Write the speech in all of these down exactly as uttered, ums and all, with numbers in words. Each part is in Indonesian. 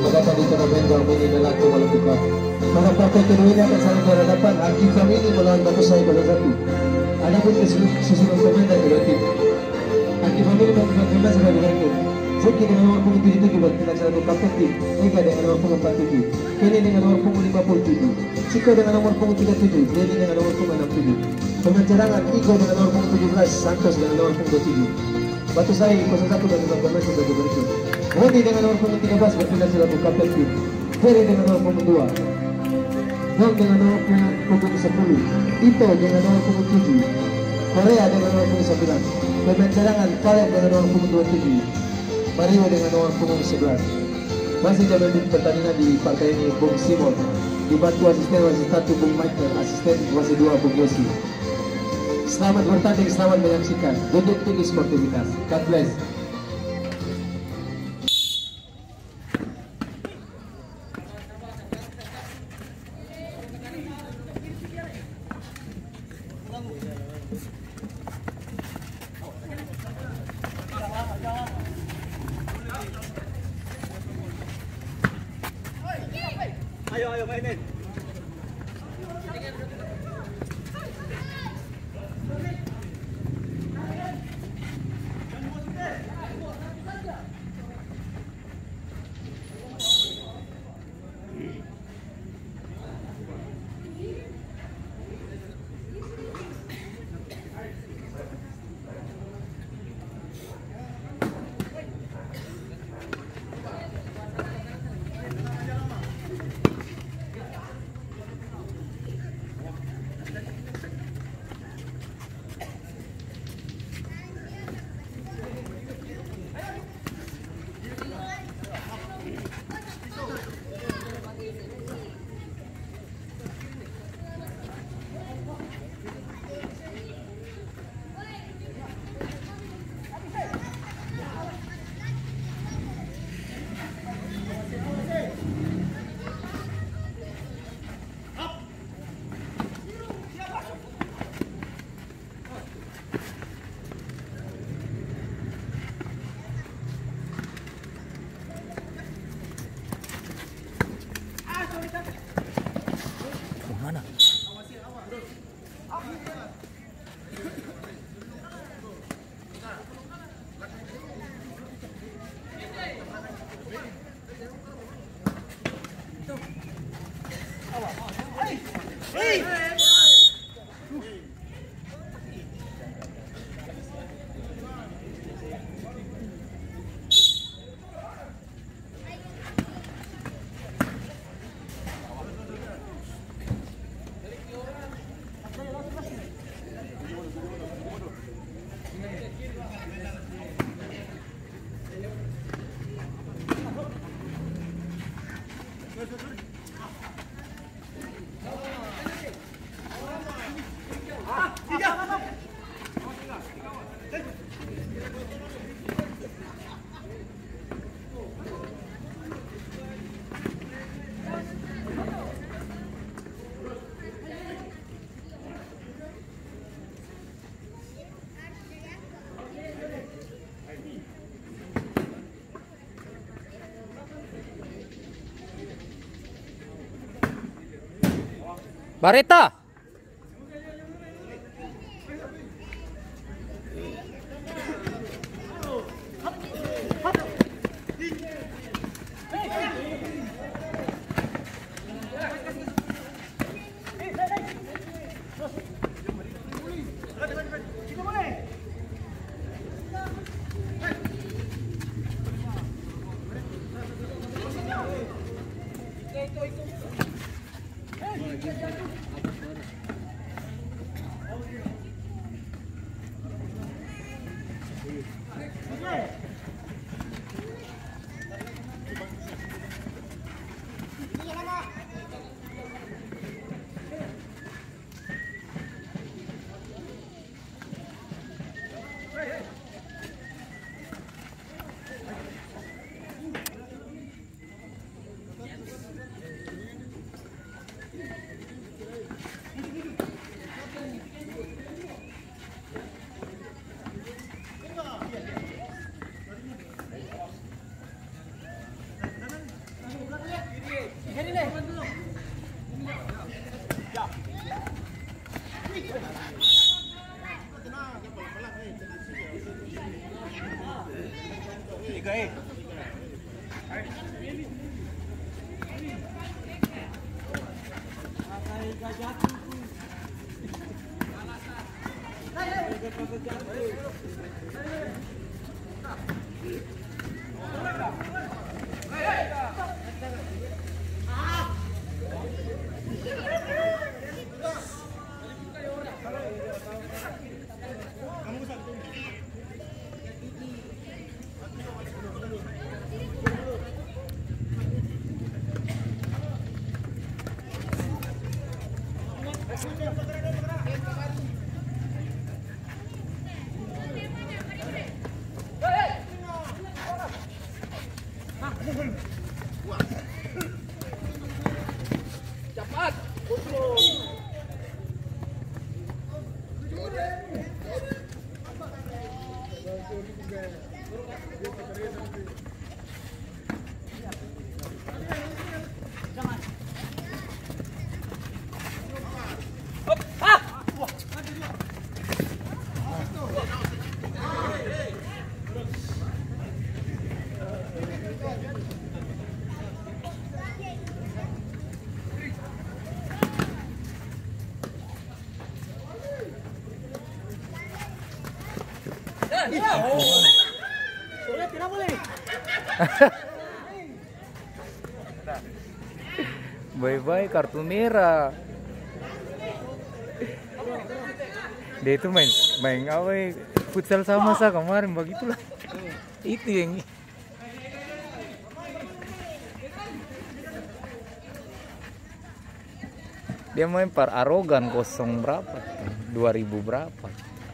maganda dito na Bengo ang mini na lang kung walang tukap. Para patay kinuhin natin sa ating naradapan, ang King Family mula ang bato sa ikaw na sabi. Ano po yung susunod sa mga nagulati? Ang King Family mo kung kima sa nagulati. Saya kini nomor punggung tujuh tujuh buat kita selalu kapten tim. Eka dengan nomor punggung empat tujuh. Kenny dengan nomor punggung lima puluh tujuh. Chico dengan nomor punggung tiga tujuh. Denny dengan nomor punggung enam tujuh. Pemain cadangan Igo dengan nomor punggung tujuh belas. Santos dengan nomor punggung dua tujuh. Batu Sai nol satu dan lima belas sudah berikut. Rodi dengan nomor punggung tiga belas berpindah selaku kapten tim. Ferry dengan nomor punggung dua. Dong dengan nomor punggung sepuluh. Tito dengan nomor punggung tujuh. Korea dengan nomor punggung sembilan. Pemain cadangan Kaleb dengan nomor punggung dua tujuh. Mario dengan nomor punggung sebelas. Masih jalan pertandingan di partai ini Bung Simon. Dibantu asisten wasit satu Bung Michael, asisten wasit dua Bung Yosi. Selamat bertanding, selamat menyaksikan. Duduk tinggi sportivitas. God bless. Ayo, ayo mainin. Bareta. Tiga eh. Cepat, kontrol. Boleh, tidak boleh. Bye-bye kartu merah. Dia itu main main apa ya, futsal sama saya kemarin begitulah. Itu yang dia main par arogan kosong berapa? dua ribu berapa?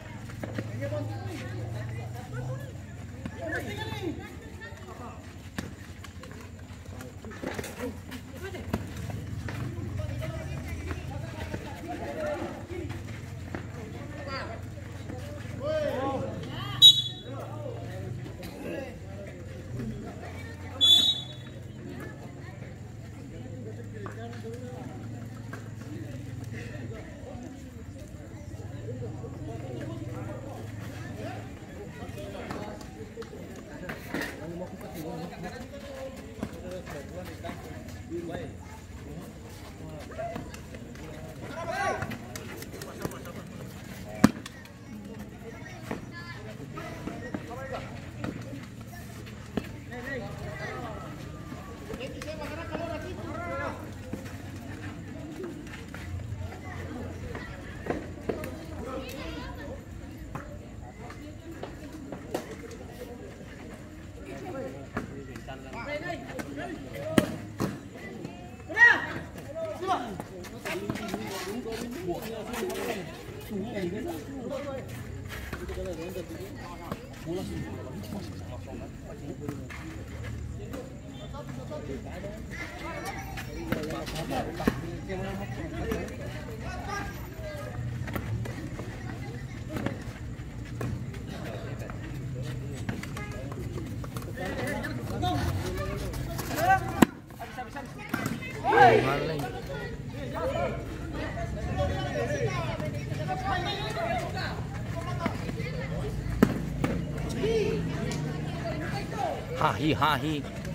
Hahi hahi.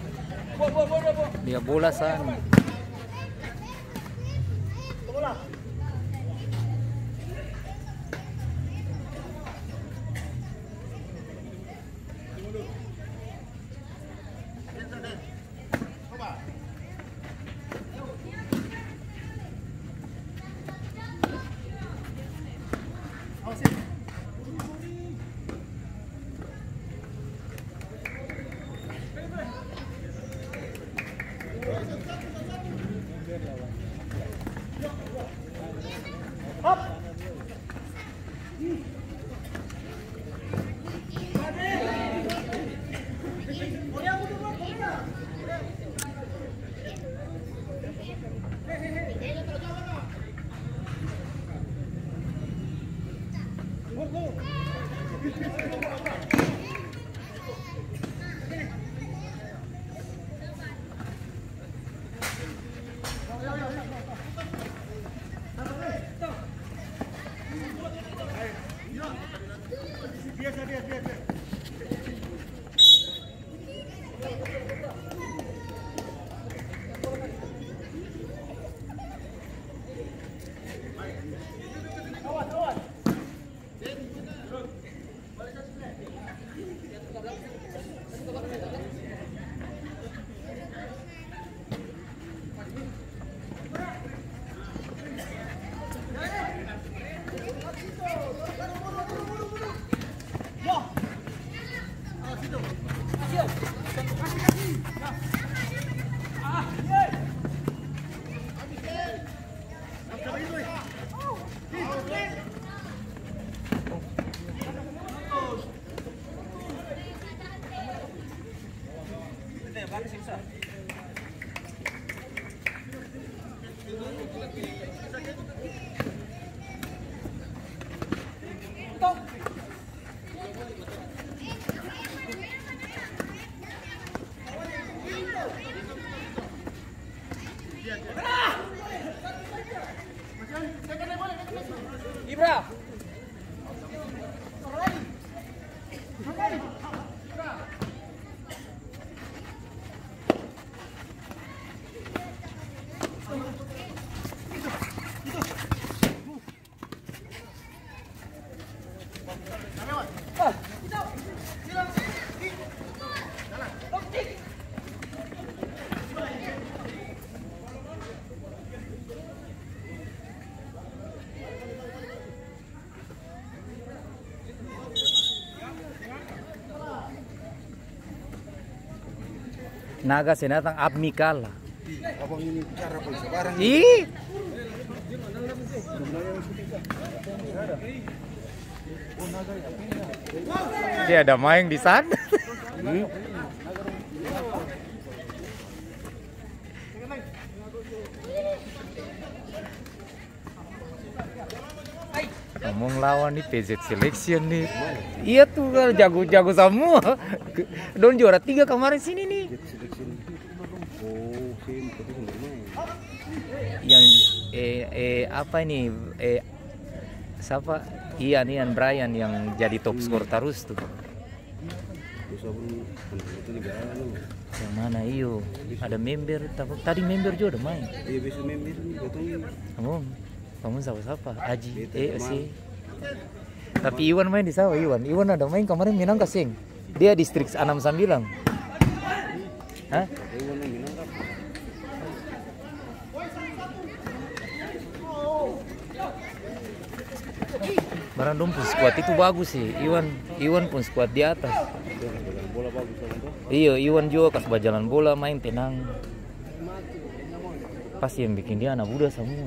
Dia bola sana. Ayo, ayo, ayo. Ibra. Naga senatang abmikala. Abang ini cara pun sebarang. Ih, dia ada main di sana. Hmm? Ngomong lawan nih P Z Selection nih. Iya tuh jago-jago semua. Don juara tiga kemarin sini nih. Oh, sini tapi normal. Yang eh, eh apa ini eh siapa? Ian Ian Brian yang jadi top skor terus tuh. Terus abang itu negara lu. Yang mana iyo? Ada member tadi member juga udah main. Iya bisa member nih betul. Kamu kamu siapa-siapa? Aji, Beta eh teman. si. Tapi Iwan main di sawah Iwan. Iwan ada main kemarin Minang Kasing. Dia distrik enam puluh sembilan. Hah? Tapi mana Minang kan? Barang dong pun squad itu bagus sih. Iwan Iwan pun squad di atas. Jalan bola bagus abang tuh. Iya, Iwan juga kas berjalan bola main tenang. Pasti yang bikin dia anak muda semua.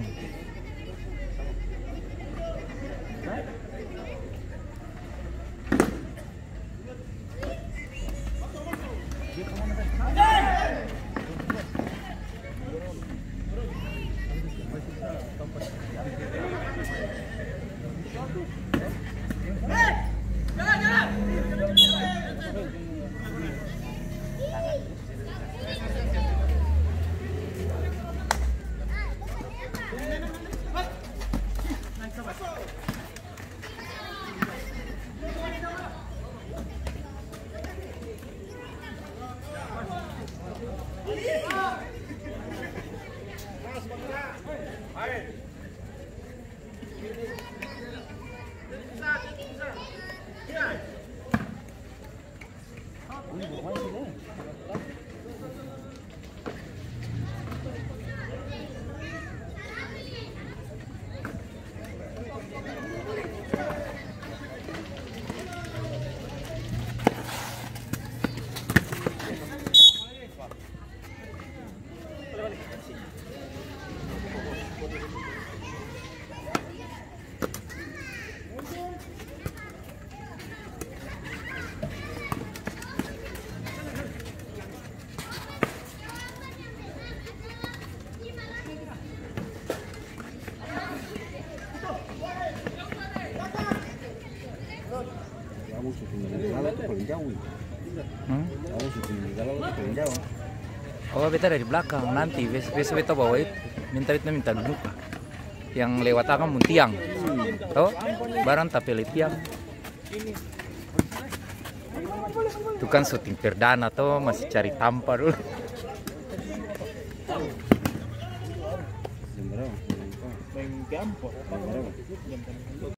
Kamu syuting Galau tuh paling jauh. Hmm? Kamu syuting Galau tuh paling jauh. Oh, beta dari belakang nanti besok besok beta bawa itu minta beta minta duduk yang lewat akang mun tiang. Toh, barang tapi tiang. Itu kan syuting perdana toh masih cari tampa dulu. Jam berapa? Jam berapa?